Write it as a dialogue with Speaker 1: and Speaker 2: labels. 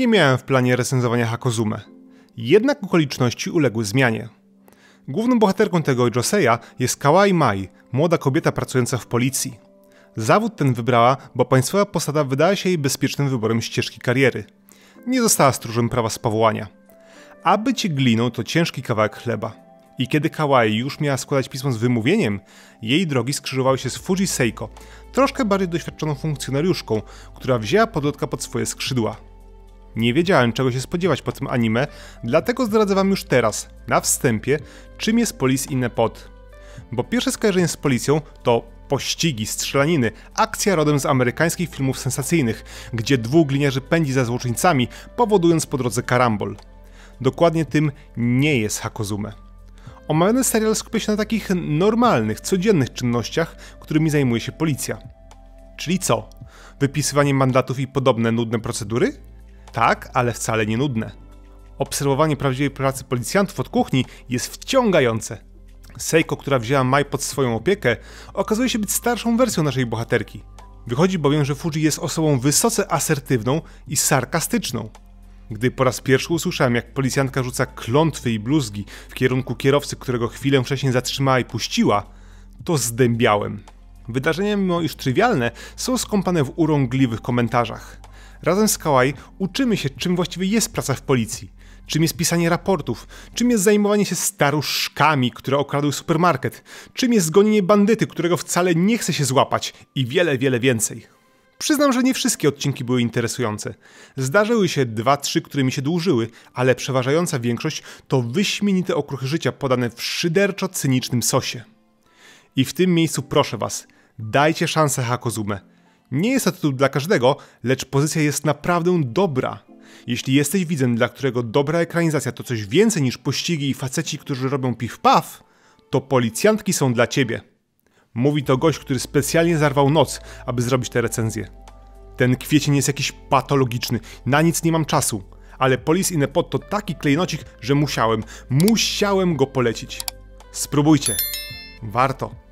Speaker 1: Nie miałem w planie recenzowania Hakozume. Jednak okoliczności uległy zmianie. Główną bohaterką tego Joseya jest Kawai Mai, młoda kobieta pracująca w policji. Zawód ten wybrała, bo państwowa posada wydała się jej bezpiecznym wyborem ścieżki kariery. Nie została stróżem prawa z powołania. A bycie gliną to ciężki kawałek chleba. I kiedy Kawai już miała składać pismo z wymówieniem, jej drogi skrzyżowały się z Fuji Seiko, troszkę bardziej doświadczoną funkcjonariuszką, która wzięła podlotka pod swoje skrzydła. Nie wiedziałem, czego się spodziewać po tym anime, dlatego zdradzę wam już teraz, na wstępie, czym jest Police in a Pod. Bo pierwsze skojarzenie z policją to pościgi, strzelaniny, akcja rodem z amerykańskich filmów sensacyjnych, gdzie dwóch gliniarzy pędzi za złoczyńcami, powodując po drodze karambol. Dokładnie tym nie jest Hakozume. Omawiany serial skupia się na takich normalnych, codziennych czynnościach, którymi zajmuje się policja. Czyli co? Wypisywanie mandatów i podobne nudne procedury? Tak, ale wcale nie nudne. Obserwowanie prawdziwej pracy policjantów od kuchni jest wciągające. Seiko, która wzięła Mai pod swoją opiekę, okazuje się być starszą wersją naszej bohaterki. Wychodzi bowiem, że Fuji jest osobą wysoce asertywną i sarkastyczną. Gdy po raz pierwszy usłyszałem, jak policjantka rzuca klątwy i bluzgi w kierunku kierowcy, którego chwilę wcześniej zatrzymała i puściła, to zdębiałem. Wydarzenia, mimo iż trywialne, są skąpane w urągliwych komentarzach. Razem z Kawai uczymy się, czym właściwie jest praca w policji, czym jest pisanie raportów, czym jest zajmowanie się staruszkami, które okradły supermarket, czym jest gonienie bandyty, którego wcale nie chce się złapać i wiele, wiele więcej. Przyznam, że nie wszystkie odcinki były interesujące. Zdarzyły się 2-3, które mi się dłużyły, ale przeważająca większość to wyśmienite okruchy życia podane w szyderczo cynicznym sosie. I w tym miejscu proszę was, dajcie szansę Hakozume. Nie jest to tytuł dla każdego, lecz pozycja jest naprawdę dobra. Jeśli jesteś widzem, dla którego dobra ekranizacja to coś więcej niż pościgi i faceci, którzy robią piw-paw, to policjantki są dla ciebie. Mówi to gość, który specjalnie zarwał noc, aby zrobić tę recenzję. Ten kwiecień jest jakiś patologiczny, na nic nie mam czasu, ale Police in a Pod to taki klejnocik, że musiałem go polecić. Spróbujcie. Warto.